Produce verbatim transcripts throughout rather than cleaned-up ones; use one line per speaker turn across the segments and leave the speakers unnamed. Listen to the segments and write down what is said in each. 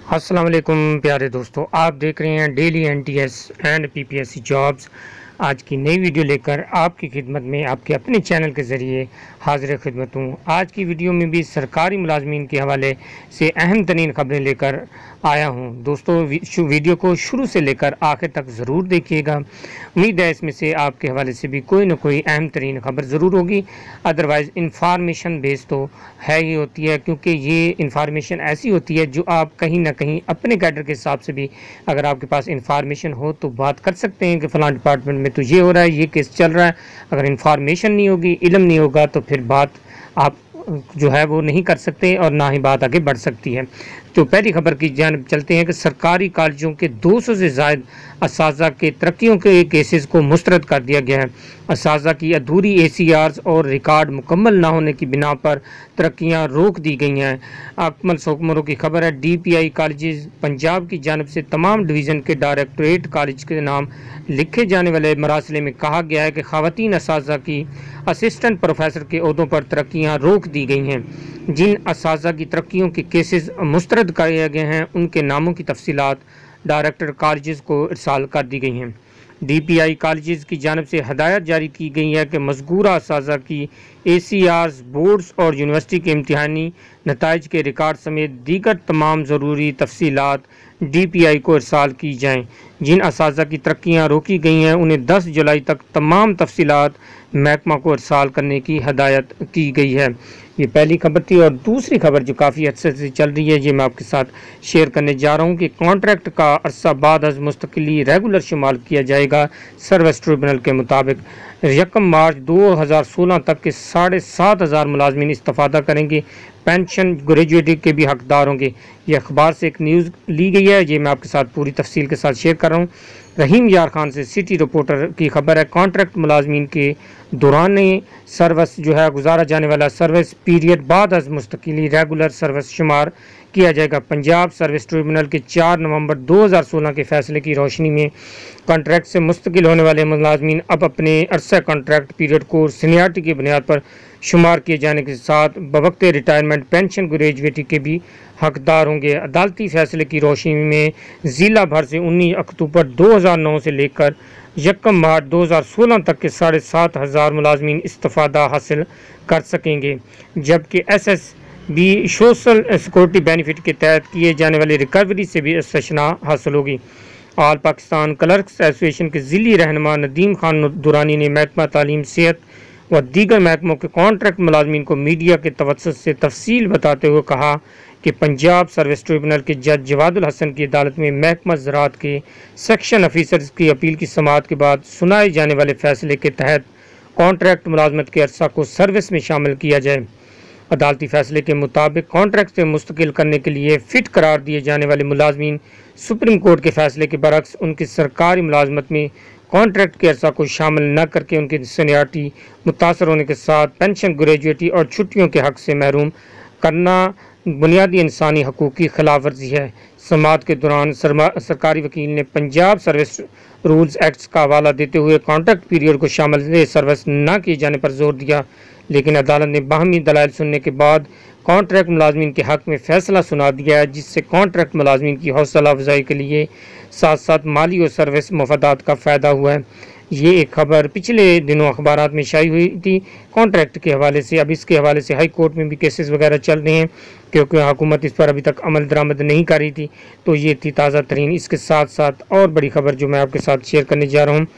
अस्सलाम वालेकुम प्यारे दोस्तों, आप देख रहे हैं daily NTS and PPSC jobs. आज की नई वीडियो लेकर आपकी खिदमत में आपके अपने चैनल के ज़रिए हाजिर खिदमत हूँ। आज की वीडियो में भी सरकारी मुलाजमीन के हवाले से अहम तरीन ख़बरें लेकर आया हूँ। दोस्तों, वीडियो को शुरू से लेकर आखिर तक ज़रूर देखिएगा। उम्मीद है इसमें से आपके हवाले से भी कोई ना कोई अहम तरीन ख़बर ज़रूर होगी। अदरवाइज़ इंफॉर्मेशन बेस तो है ही होती है, क्योंकि ये इंफॉर्मेशन ऐसी होती है जो आप कहीं ना कहीं अपने कैडर के हिसाब से भी अगर आपके पास इंफॉर्मेशन हो तो बात कर सकते हैं कि फ़लाँ डिपार्टमेंट में तो ये हो रहा है, ये केस चल रहा है। अगर इंफॉर्मेशन नहीं होगी, इल्म नहीं होगा, तो फिर बात आप जो है वो नहीं कर सकते और ना ही बात आगे बढ़ सकती है। तो पहली खबर की जानिब चलते हैं कि सरकारी कॉलेजों के दो सौ से ज़ायद असातिज़ा के तरक्कियों के केसेस को मुस्तरद कर दिया गया है। असातिज़ा की अधूरी ए सी आर्स और रिकॉर्ड मुकम्मल ना होने की बिना पर तरक्कियाँ रोक दी गई हैं। अकमल सोकमरों की खबर है, D P I college Punjab की जानिब से तमाम डिवीज़न के डायरेक्टरेट कॉलेज के नाम लिखे जाने वाले मरासले में कहा गया है कि ख़वातीन असातिज़ा की असिस्टेंट प्रोफेसर के ओहदों पर तरक्कियाँ रोक दी गई हैं। जिन असातिज़ा की तरक्कियों के केसेस मुस्तरद किए गए हैं, उनके नामों की तफसीलात डायरेक्टर कॉलेज को इरसाल कर दी गई हैं। डी पी आई कॉलेज की जानिब से हदायत जारी की गई है कि मज़कूरा असातिज़ा की ए सी आर्स, बोर्ड्स और यूनिवर्सिटी के इम्तिहानी नताइज के रिकॉर्ड समेत दीगर तमाम ज़रूरी तफसीलात डी पी आई को इरसाल की जाएँ। जिन असातिज़ा की तरक्कियाँ रोकी गई हैं, उन्हें दस जुलाई तक तमाम तफसीलात महकमा को इरसाल करने की हदायत की गई है। ये पहली खबर थी। और दूसरी खबर जो काफ़ी अच्छे से चल रही है, ये मैं आपके साथ शेयर करने जा रहा हूँ कि कॉन्ट्रैक्ट का अरसा बाद अज मुस्तकिली रेगुलर शुमार किया जाएगा। सर्विस ट्रिब्यूनल के मुताबिक यकम मार्च दो हज़ार सोलह तक के साढ़े सात हज़ार मुलाजमीन इस्तेफादा करेंगे। पेंशन ग्रेजुएटी के भी हकदार होंगे। ये अखबार से एक न्यूज़ ली गई है, ये मैं आपके साथ पूरी तफसील के साथ शेयर कर रहा हूँ। रहीम यार खान से सिटी रिपोर्टर की खबर है, कॉन्ट्रैक्ट मुलाजमीन के दौरान सर्विस जो है गुजारा जाने वाला सर्विस पीरियड बाद अज मुस्तकिली रेगुलर सर्विस शुमार किया जाएगा। पंजाब सर्विस ट्रिब्यूनल के चार नवंबर दो हज़ार सोलह के फैसले की रोशनी में कॉन्ट्रैक्ट से मुस्तकिल होने वाले मुलाजमीन अब अपने अरसा कॉन्ट्रैक्ट पीरियड को सीनियरिटी की बुनियाद पर शुमार किए जाने के साथ बवक्ते रिटायरमेंट पेंशन ग्रेजुएटी के भी हकदार होंगे। अदालती फैसले की रोशनी में ज़िला भर से उन्नीस अक्टूबर दो हज़ार नौ से लेकर यकम मार्च दो हज़ार सोलह तक के साढ़े सात हज़ार मुलाजमीन इस्तेफादा हासिल कर सकेंगे, जबकि S S B social security benefit के तहत किए जाने वाली रिकवरी से भी इस्तिस्ना हासिल होगी। ऑल पाकिस्तान क्लर्क्स एसोसिएशन के ज़िली रहनुमा नदीम खान दुरानी ने महकमा तालीम, सेहत व दीगर महकमों के कॉन्ट्रैक्ट मुलाजमीन को मीडिया के तवज्जुह से तफसील बताते हुए कहा कि पंजाब सर्विस ट्रिब्यूनल के जज जवादुल हसन की अदालत में महकमा ज़राअत के सेक्शन ऑफिसर्स की अपील की समाअत के बाद सुनाए जाने वाले फैसले के तहत कॉन्ट्रैक्ट मुलाजमत के अरसा को सर्विस में शामिल किया जाए। अदालती फैसले के मुताबिक कॉन्ट्रैक्ट से मुस्तकिल करने के लिए फ़िट करार दिए जाने वाले मुलाजमीन सुप्रीम कोर्ट के फैसले के बरक्स उनकी सरकारी मुलाजमत में कॉन्ट्रैक्ट के अरसा को शामिल न करके उनकी सीनियरिटी मुतासर होने के साथ पेंशन ग्रेजुएटी और छुट्टियों के हक से महरूम करना बुनियादी इंसानी हकूक़ की खिलाफ वर्जी है। समाअत के दौरान सरकारी वकील ने पंजाब सर्विस रूल्स एक्ट्स का हवाला देते हुए कॉन्ट्रैक्ट पीरियड को शामिल सर्विस न किए जाने पर जोर दिया, लेकिन अदालत ने बाहमी दलाइल सुनने के बाद कॉन्ट्रैक्ट मुलाजमीन के हक़ में फ़ैसला सुना दिया है, जिससे कॉन्ट्रैक्ट मुलाजमीन की हौसला अफजाई के लिए साथ साथ माली और सर्विस मफादात का फ़ायदा हुआ है। ये एक खबर पिछले दिनों अखबारात में शाई हुई थी कॉन्ट्रैक्ट के हवाले से। अब इसके हवाले से हाई कोर्ट में भी केसेस वगैरह चल रहे हैं, क्योंकि हुकूमत इस पर अभी तक अमल दरामद नहीं कर रही थी। तो ये थी ताज़ा तरीन। इसके साथ साथ और बड़ी खबर जो मैं आपके साथ शेयर करने जा रहा हूँ,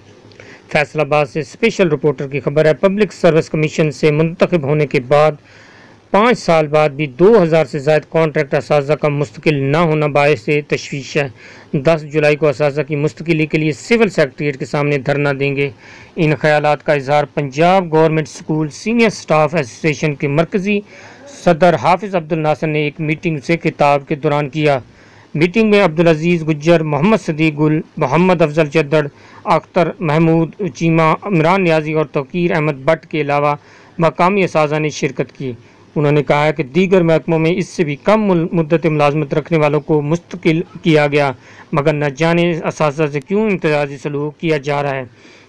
फैसलाबाद से स्पेशल रिपोर्टर की खबर है, पब्लिक सर्विस कमीशन से मुंतखब होने के बाद पाँच साल बाद भी दो हज़ार से ज़ायद कॉन्ट्रैक्ट असातिज़ा का मुस्तकिल न होना बायस तशवीश है। दस जुलाई को असातिज़ा की मुस्तकिली के लिए सिविल सेक्रेटरीट के सामने धरना देंगे। इन ख्यालात का इजहार Punjab government school senior staff association के मरकज़ी सदर हाफिज़ अब्दुल नासिर ने एक मीटिंग से खिताब के दौरान किया। मीटिंग में अब्दुल अजीज़ गुज्जर, मोहम्मद सदीक गुल, मोहम्मद अफजल चद्दड़, अख्तर महमूद चीमा, इमरान नियाजी और तौकीर अहमद भट्ट के अलावा मकामी असातिज़ा ने शिरकत की। उन्होंने कहा है कि दीगर महकमों में इससे भी कम मुद्दत मुलाजमत रखने वालों को मुस्तकिल किया गया, मगर न जाने असातिज़ा से क्यों इम्तियाजी सलूक किया जा रहा है।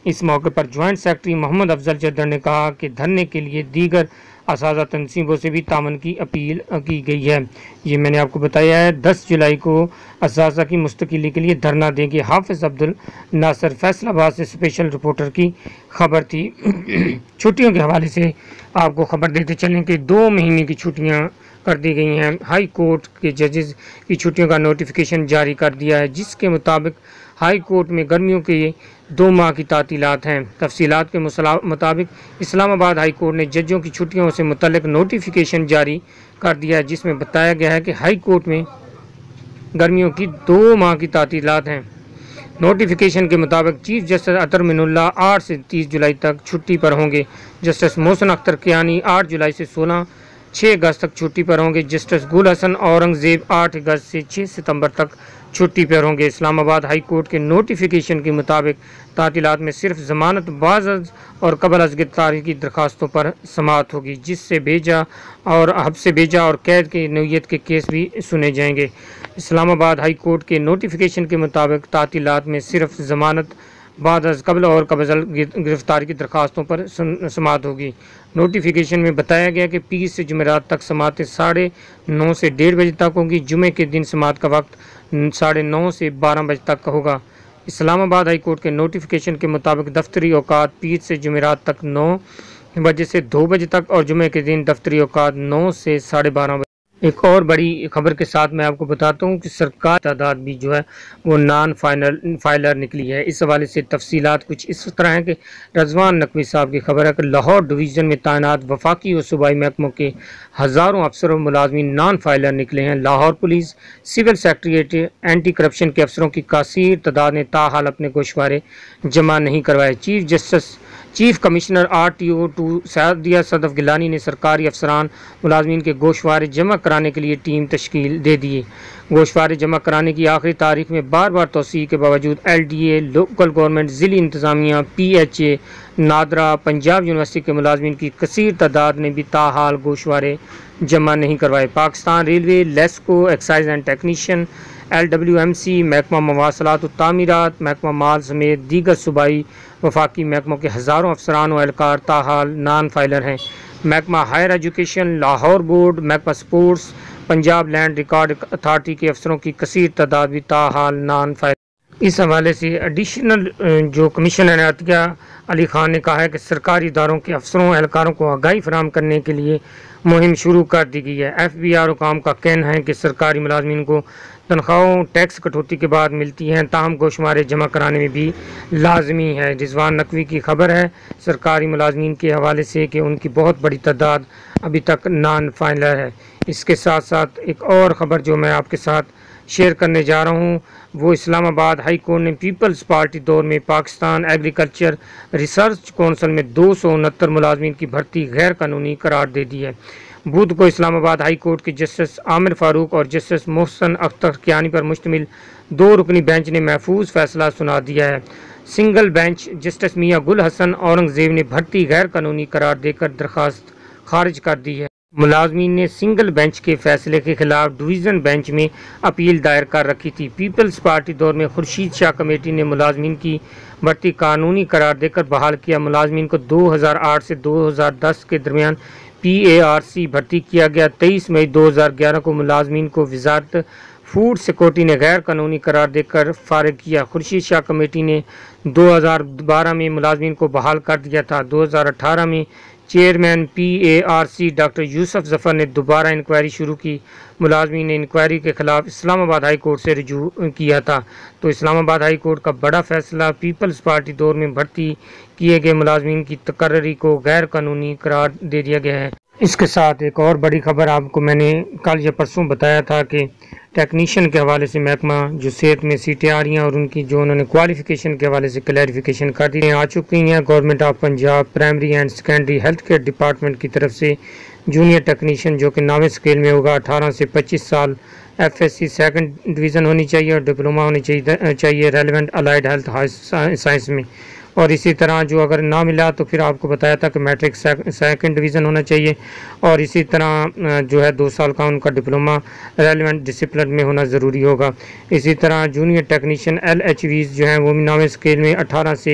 इस मौके पर ज्वाइंट सेक्रेटरी मोहम्मद अफजल चद्दर ने कहा कि धरने के लिए दीगर असाज़ा तंजीमों से भी तामन की अपील की गई है। ये मैंने आपको बताया है। दस जुलाई को असाज़ा की मुस्तकिली के लिए धरना देंगे हाफिज़ अब्दुल नासर। फैसलाबाद से स्पेशल रिपोर्टर की खबर थी। छुट्टियों के हवाले से आपको खबर देते चलें कि दो महीने की छुट्टियां कर दी गई हैं। हाई कोर्ट के जजेस की छुट्टियों का नोटिफिकेशन जारी कर दिया है, जिसके मुताबिक हाई कोर्ट में गर्मियों के दो माह की तातीलात हैं। तफसीलात के मुताबिक इस्लामाबाद हाई कोर्ट ने जजों की छुट्टियों से मुतल्लिक नोटिफिकेशन जारी कर दिया है, जिसमें बताया गया है कि हाई कोर्ट में गर्मियों की दो माह की तातीलात हैं। नोटिफिकेशन के मुताबिक चीफ जस्टिस अतर मिनुल्लाह आठ से तीस जुलाई तक छुट्टी पर होंगे। जस्टिस मोहसिन अख्तर कियानी आठ जुलाई से सोलह छः अगस्त तक छुट्टी पर होंगे। जस्टिस गुल हसन औरंगजेब आठ अगस्त से छः सितंबर तक छुट्टी पर होंगे। इस्लामाबाद हाई कोर्ट के नोटिफिकेशन के मुताबिक तातीलात में सिर्फ जमानत बाज़ और कबल अज़ गिरफ्तारी की दरखास्तों पर समाअत होगी, जिससे भेजा और हब्से भेजा और कैद की नौयत के केस भी सुने जाएंगे। इस्लामाबाद हाई कोर्ट के नोटिफिकेशन के मुताबिक तातीलात में सिर्फ जमानत बाद अज़ कबल और कबल गिरफ्तारी की दरखास्तों पर समाअत होगी। नोटिफिकेशन में बताया गया कि पीस से जुमेरात तक समाअतें साढ़े नौ से डेढ़ बजे तक होंगी। जुमे के दिन समाअत का वक्त साढ़े नौ से बारह बजे तक होगा। इस्लामाबाद हाई कोर्ट के नोटिफिकेशन के मुताबिक दफ्तरी औकात पीस से जुमेरात तक नौ बजे से दो बजे तक और जुमे के दिन दफ्तरी औकात नौ से साढ़े बारह बजे। एक और बड़ी खबर के साथ मैं आपको बताता हूँ कि सरकार तादाद भी जो है वो नॉन फाइनल फाइलर निकली है। इस हवाले से तफसीलात कुछ इस तरह है कि रजवान नकवी साहब की खबर है कि लाहौर डिवीज़न में तैनात वफाकी और सूबाई महकमों के हज़ारों अफसर और मुलाजमीन नॉन फाइलर निकले हैं। Lahore police, civil secretariat, anti corruption के अफसरों की कासीर तादाद ने ताहाल अपने गोशवारे जमा नहीं करवाए। Chief justice chief commissioner R T O two Sadia Sadaf Gilani ने सरकारी अफसरान मुलाजमीन के गोशवारे जमा कराने के लिए टीम तश्कील दे दी। गोशवारे जमा कराने की आखिरी तारीख में बार बार तोसी के बावजूद L D A, local government, ज़िली इंतज़ामिया, P H A, NADRA, Punjab university के मुलाजमीन की कसीर तादाद ने भी ताहाल गोशवारे जमा नहीं करवाए। Pakistan railway, LESCO, excise and technician, L W M C, महकमा मवासलात और तामीरात, महकमा माल समेत दीगर सूबाई वफाकी महकमों के हज़ारों अफसरान व एहलकार ताहाल नॉन फाइलर हैं। महकमा हायर एजुकेशन, लाहौर बोर्ड, महकमा sports, Punjab land record authority के अफसरों की कसीर तादाद भी ताहाल नॉन फाइलर। इस हवाले से एडिशनल जो कमिश्नर है अतिया अली खान ने कहा है कि सरकारी इदारों के अफसरों एहलकारों को आगाही फराहम करने के लिए मुहिम शुरू कर दी गई है। एफ बी आर हुकाम का कहना है कि सरकारी मुलाजमीन को तनख्वाहों टैक्स कटौती के बाद मिलती हैं, ताहम गोशमारे जमा कराने में भी लाजमी है। रिजवान नकवी की खबर है सरकारी मुलाजमीन के हवाले से कि उनकी बहुत बड़ी तादाद अभी तक नॉन फाइनल है। इसके साथ साथ एक और ख़बर जो मैं आपके साथ शेयर करने जा रहा हूँ वो इस्लामाबाद हाई कोर्ट ने पीपल्स पार्टी दौर में पाकिस्तान एग्रीकल्चर रिसर्च कौंसिल में दो सौ उनहत्तर मुलाजमीन की भर्ती गैर कानूनी करार दे दी है। बुध को इस्लामाबाद हाई कोर्ट के जस्टिस आमिर फारूक और जस्टिस मोहसिन अख्तर कियानी पर मुश्तमिल दो रुकनी बेंच ने महफूज फैसला सुना दिया है। सिंगल बेंच जस्टिस मियां गुल हसन औरंगजेब ने भर्ती गैर कानूनी करार देकर दरखास्त खारिज कर दी है। मुलाजमीन ने सिंगल बेंच के फैसले के खिलाफ डिवीज़न बेंच में अपील दायर कर रखी थी। पीपल्स पार्टी दौर में खुर्शीद शाह कमेटी ने मुलाजमीन की भर्ती कानूनी करार देकर बहाल किया। मुलाजमीन को दो हज़ार आठ से दो हज़ार दस के दरमियान पी ए आर सी भर्ती किया गया। तेईस मई दो हज़ार ग्यारह को मुलाजमीन को वजारत फूड सिक्योरिटी ने गैर कानूनी करार देकर फारिग किया। खुर्शीद शाह कमेटी ने दो हज़ार बारह में मुलाजमीन को बहाल कर दिया था। दो हज़ार अठारह में chairman P A R C doctor Yousuf Zafar ने दोबारा इंक्वायरी शुरू की। मुलाजमीन ने इंक्वायरी के खिलाफ इस्लामाबाद हाई कोर्ट से रुजू किया था। तो इस्लामाबाद हाई कोर्ट का बड़ा फैसला, पीपल्स पार्टी दौर में भर्ती किए गए मुलाजमीन की तकर्री को गैर कानूनी करार दे दिया गया है। इसके साथ एक और बड़ी खबर आपको मैंने कल या परसों बताया था कि टेक्नीशियन के हवाले से महकमा जो सेहत में सीटें आ रही हैं और उनकी जो उन्होंने क्वालिफिकेशन के हवाले से क्लैरिफिकेशन कर दी आ चुकी हैं। Government of Punjab primary and secondary health care department की तरफ से जूनियर टेक्नीशियन जो कि नावे स्केल में होगा अठारह से पच्चीस साल, F S C second division होनी चाहिए और डिप्लोमा होनी चाहिए चाहिए रेलिवेंट अलाइड हेल्थ साइंस में। और इसी तरह जो अगर ना मिला तो फिर आपको बताया था कि मैट्रिक सेकंड डिवीज़न होना चाहिए और इसी तरह जो है दो साल का उनका डिप्लोमा रेलिवेंट डिसिप्लिन में होना ज़रूरी होगा। इसी तरह junior technician L H Vs जो हैं वो भी नावे स्केल में अठारह से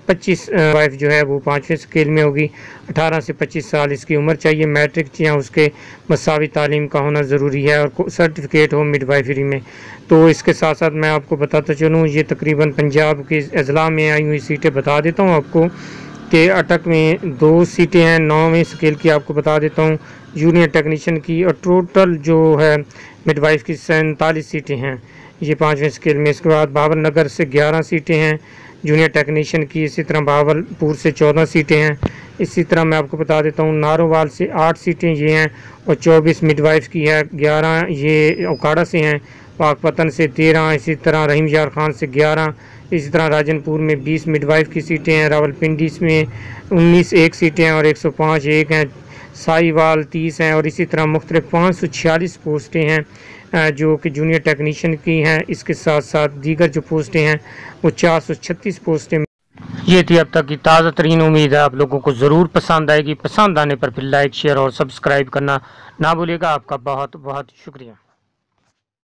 पच्चीस वाइफ जो है वो पाँचवें स्केल में होगी। अठारह से पच्चीस साल इसकी उम्र चाहिए। मैट्रिक या उसके मसावी तालीम का होना ज़रूरी है और सर्टिफिकेट हो मिडवाइफरी में। तो इसके साथ साथ मैं आपको बताता चलूँ, ये तकरीबन पंजाब के अजला में आई हुई सीटें बता देता हूँ आपको कि अटक में दो सीटें हैं, नौवें स्केल की आपको बता देता हूँ जूनियर टेक्नीशियन की, और टोटल जो है मिडवाइफ की सैंतालीस सीटें हैं ये पाँचवें स्केल में। इसके बाद भावल नगर से ग्यारह सीटें हैं जूनियर टेक्नीशियन की। इसी तरह भावलपुर से चौदह सीटें हैं। इसी तरह मैं आपको बता देता हूँ नारोवाल से आठ सीटें ये हैं और चौबीस मिडवाइफ की है। ग्यारह ये ओकाड़ा से हैं, पाकपतन से तेरह, इसी तरह रहीम यार खान से ग्यारह, इसी तरह राजनपुर में बीस मिडवाइफ की सीटें हैं। रावलपिंडी में उन्नीस एक सीटें हैं और एक सौ पाँच एक हैं। साहिवाल तीस हैं और इसी तरह मुख्तलिफ पाँच सौ छियालीस पोस्टें हैं जो कि जूनियर टेक्नीशियन की हैं। इसके साथ साथ दीगर जो पोस्टें हैं वो चार सौ छत्तीस पोस्टें। ये थी अब तक की ताज़ा तरीन। उम्मीद है आप लोगों को ज़रूर पसंद आएगी। पसंद आने पर फिर लाइक, शेयर और सब्सक्राइब करना ना भूलिएगा। आपका बहुत बहुत शुक्रिया।